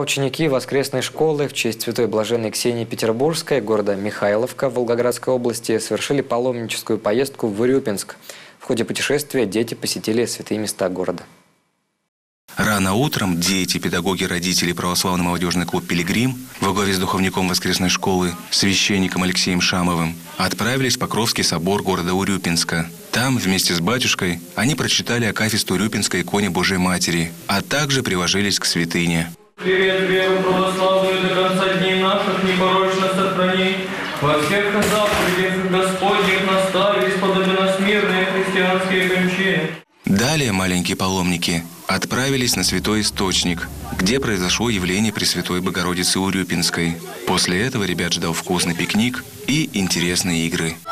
Ученики воскресной школы в честь святой блаженной Ксении Петербургской города Михайловка Волгоградской области совершили паломническую поездку в Урюпинск. В ходе путешествия дети посетили святые места города. Рано утром дети, педагоги, родители православный молодежный клуб «Пилигрим» во главе с духовником воскресной школы, священником Алексеем Шамовым, отправились в Покровский собор города Урюпинска. Там вместе с батюшкой они прочитали акафист Урюпинской иконе Божией Матери, а также приложились к святыне. Привет, веру православную до конца дней наших непорочно сохрани. Во всех заповедях Господних настави, сподоби нас мирные христианские кончины. Далее маленькие паломники отправились на Святой Источник, где произошло явление Пресвятой Богородицы Урюпинской. После этого ребят ждал вкусный пикник и интересные игры.